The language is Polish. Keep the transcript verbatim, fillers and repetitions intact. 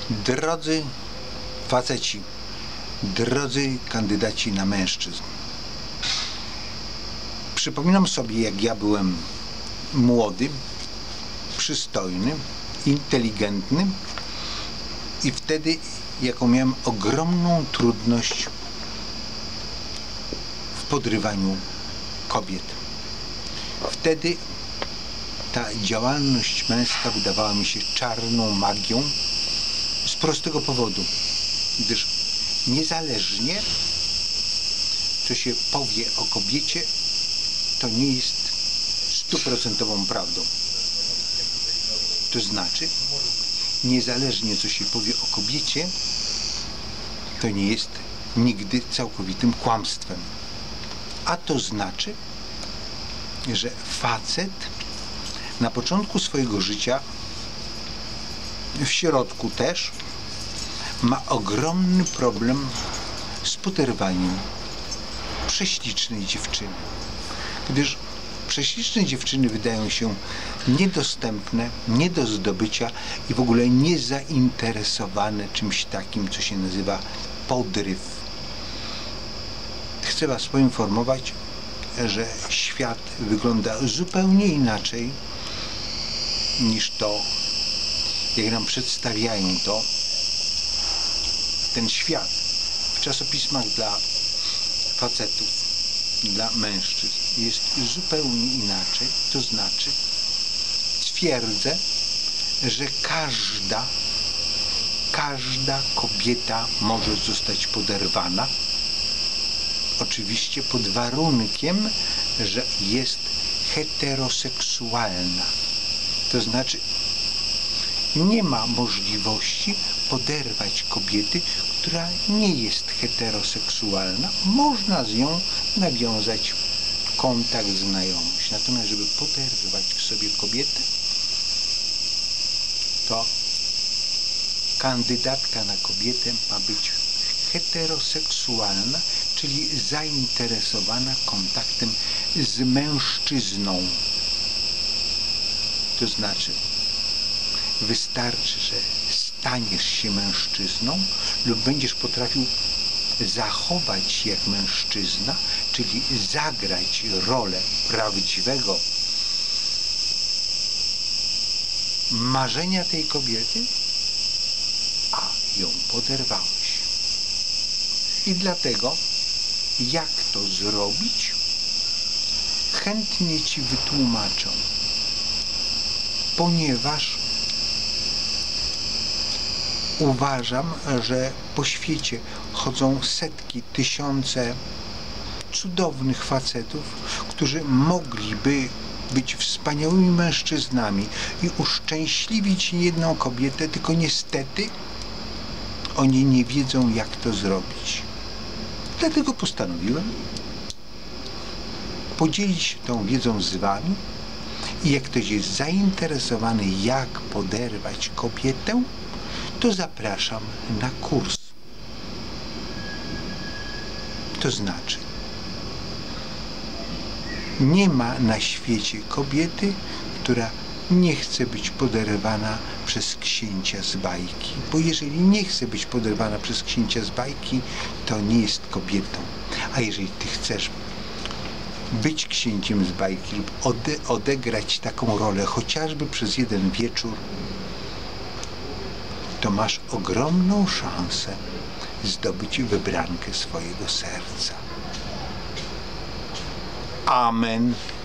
Drodzy faceci, drodzy kandydaci na mężczyzn, przypominam sobie, jak ja byłem młody, przystojny, inteligentny i wtedy jaką miałem ogromną trudność w podrywaniu kobiet. Wtedy ta działalność męska wydawała mi się czarną magią z prostego powodu, gdyż niezależnie co się powie o kobiecie, to nie jest stuprocentową prawdą. To znaczy, niezależnie co się powie o kobiecie, to nie jest nigdy całkowitym kłamstwem. A to znaczy, że facet na początku swojego życia, w środku też, ma ogromny problem z poderwaniem prześlicznej dziewczyny. Gdyż prześliczne dziewczyny wydają się niedostępne, nie do zdobycia i w ogóle niezainteresowane czymś takim, co się nazywa podryw. Chcę Was poinformować, że świat wygląda zupełnie inaczej niż to, jak nam przedstawiają to ten świat w czasopismach dla facetów, dla mężczyzn. Jest zupełnie inaczej. To znaczy, twierdzę, że każda, każda kobieta może zostać poderwana. Oczywiście pod warunkiem, że jest heteroseksualna. To znaczy, nie ma możliwości poderwać kobiety, która nie jest heteroseksualna. Można z nią nawiązać kontakt, znajomość. Natomiast, żeby poderwać w sobie kobietę, to kandydatka na kobietę ma być heteroseksualna, czyli zainteresowana kontaktem z mężczyzną. To znaczy, wystarczy, że staniesz się mężczyzną lub będziesz potrafił zachować się jak mężczyzna, czyli zagrać rolę prawdziwego marzenia tej kobiety, a ją poderwałeś. I dlatego, jak to zrobić, chętnie Ci wytłumaczę, ponieważ uważam, że po świecie chodzą setki, tysiące cudownych facetów, którzy mogliby być wspaniałymi mężczyznami i uszczęśliwić niejedną kobietę, tylko niestety oni nie wiedzą, jak to zrobić. Dlatego postanowiłem podzielić się tą wiedzą z Wami i jak ktoś jest zainteresowany, jak poderwać kobietę, to zapraszam na kurs. To znaczy, nie ma na świecie kobiety, która nie chce być poderwana przez księcia z bajki. Bo jeżeli nie chce być poderwana przez księcia z bajki, to nie jest kobietą. A jeżeli Ty chcesz być księciem z bajki lub ode odegrać taką rolę, chociażby przez jeden wieczór, to masz ogromną szansę zdobyć wybrankę swojego serca. Amen.